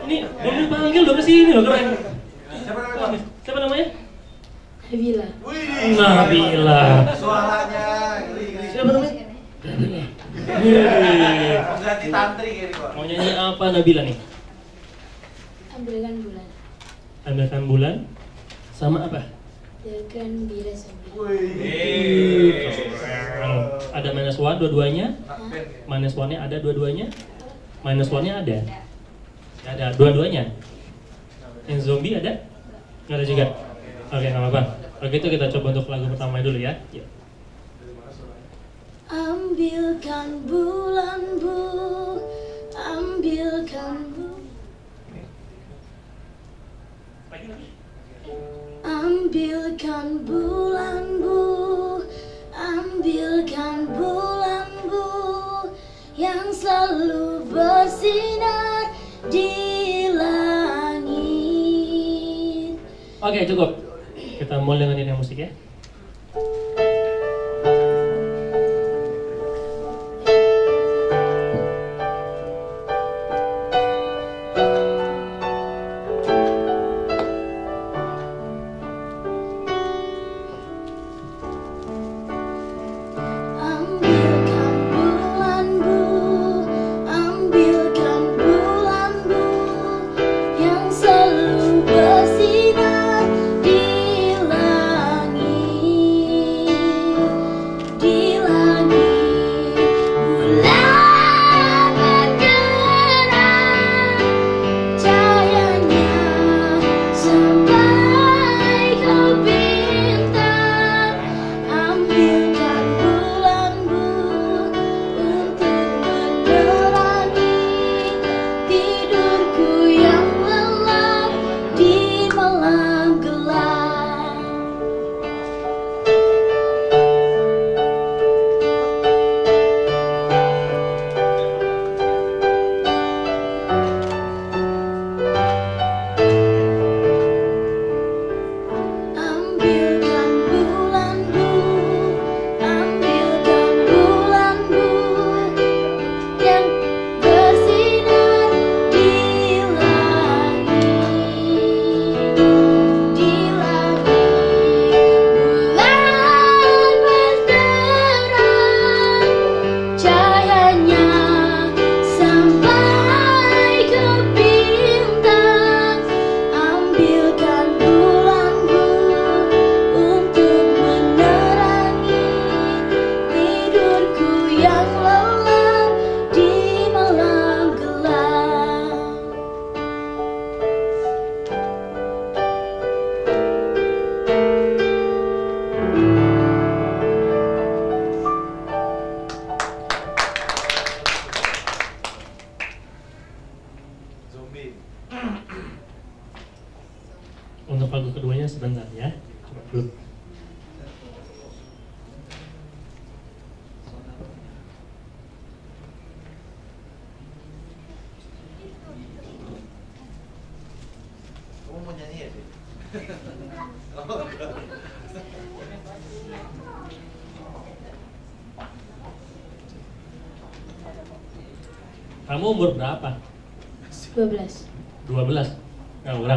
Ini belum dipanggil udah kesini loh, keren. Siapa namanya? Nabila. Nabila. Suaranya Siapa namanya? Nabila. ganti tantri gini kok. Mau nyanyi apa Nabila nih? Ambilkan bulan. Ambilkan bulan sama apa? Ambilkan bira sambil. Ada minus one dua-duanya? Minus one-nya ada dua-duanya? Minus one-nya ada? Nggak ada, dua-duanya? Yang zombie ada? Nggak ada juga? Oke, nggak apa-apa. Kalau gitu kita coba untuk lagu pertama dulu ya. Yuk. Ambilkan bulan bu, ambilkan bu. Ambilkan bulan bu, ambilkan bulan bu, yang selalu bersinar di langit. Oke, cukup. Kita mulai dengan ini musik ya. Ambilkan bulan bu, ambilkan bulan bu, yang selalu bersinar di langit, di langit. Bulan bergerak, cahayanya sampai ke bintang. Ambilkan bulan bu, untuk menerangi tidurku yang lelap di malam gelap. Ambilkan bulan bu, ambilkan bulan bu, yang bersinar di langit, di langit. Bulan berterang, cahayanya sampai ke bintang. Ambilkan bulan bu, untuk menerangi tidurku yang lelap di malam gelap. Zombie. Untuk lagu keduanya sebentar ya. Coba dulu. Kamu mau nyanyi ya, Dik? Oh, enggak. Kamu umur berapa? 12. 12. Nggak kurang.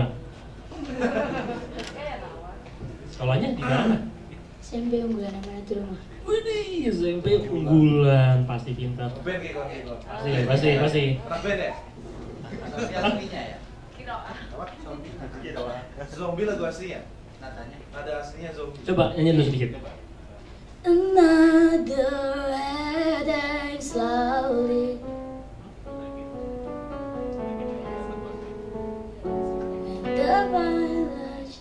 Sekolahnya di mana? SMP unggulan amanat rumah. Widih, SMP unggulan, pasti pintar. Band kayak kok. Pasti. Anak band ya? Aslinya ya? Apa? Zombie lagu aslinya? Natanya? Ada aslinya zombie. Coba nyanyi dulu sedikit. Another headache slowly. And the village.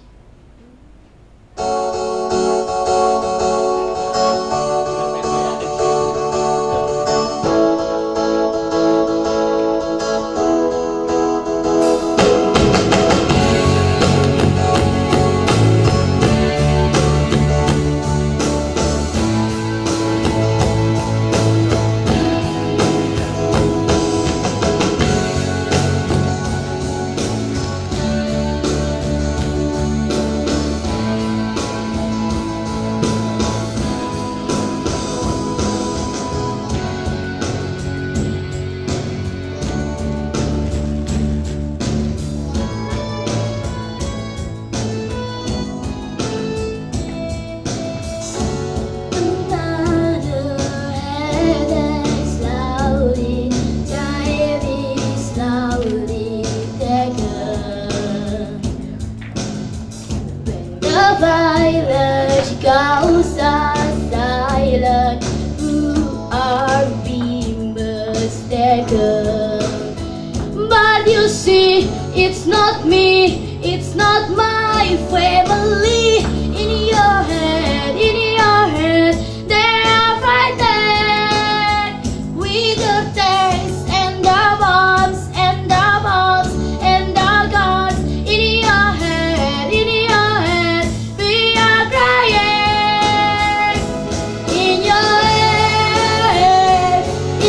village goes silent, who are being mistaken. But you see, it's not me, it's not my family. In your head, they are frightened with the tanks and the bombs and the bombs and the guns. In your head, we are crying. In your head,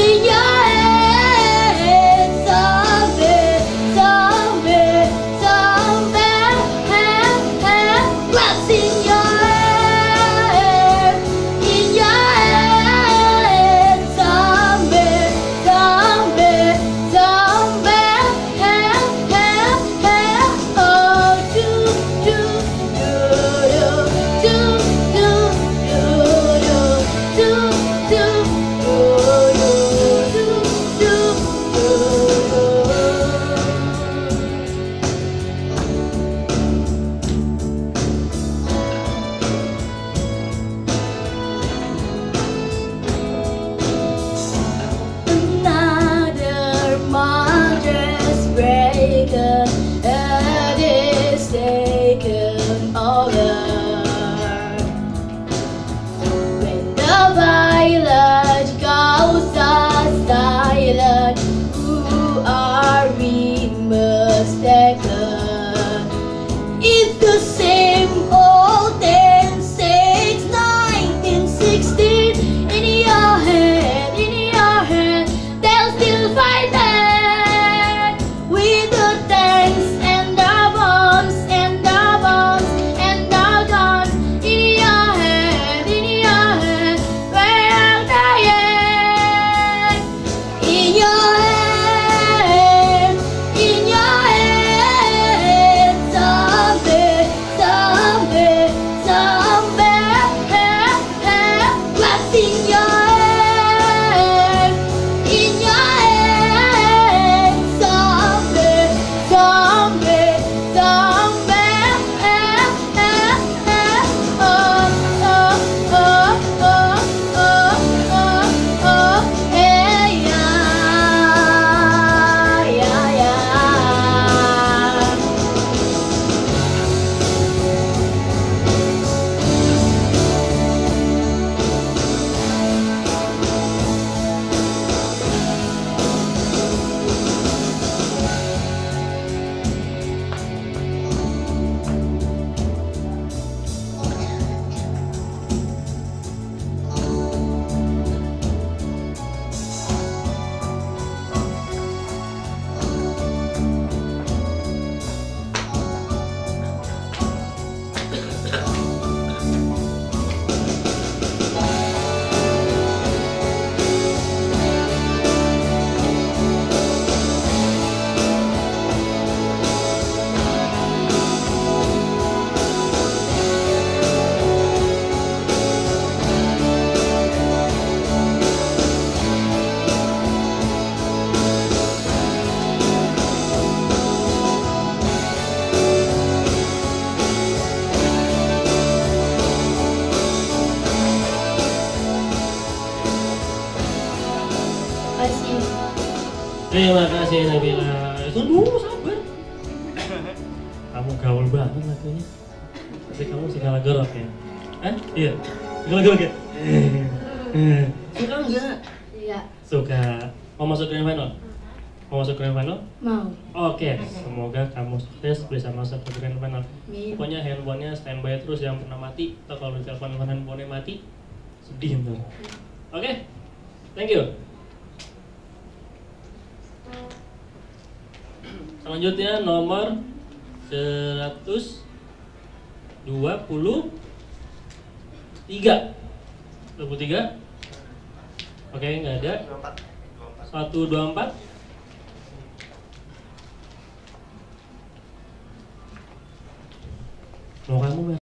zombie, zombie, zombie, what's in your head? In your head, zombie, zombie, zombie, oh, do, do, do, do, do, do, do, do, another mattress breaker, and it's taken over. When the village goes silent, who are we mistaken? It's the same old thing since 1916. In your head, they'll still fighting with the tanks and the bombs and the bombs and the guns. In your head, we're dying. In your head, zombie, zombie, zombie, what's in your head? In your head, zombie, zombie, zombie, oh, hey, yeah. Terima kasih Nabila. Tunggu, sabar. Kamu gaul banget lagunya. Tapi kamu segala gerok ya? Hah? Iya? Segala gerok ya? Suka enggak? Iya. Suka. Mau masuk grand final? Mau masuk grand final? Mau. Oke, semoga kamu sukses bisa masuk ke grand final. Pokoknya handphonenya standby terus, jangan pernah mati. Atau kalau ditelepon handphonenya mati, sedih tuh. Oke, thank you. Selanjutnya nomor 123. 23? Oke, nggak ada. 124. Mau kamu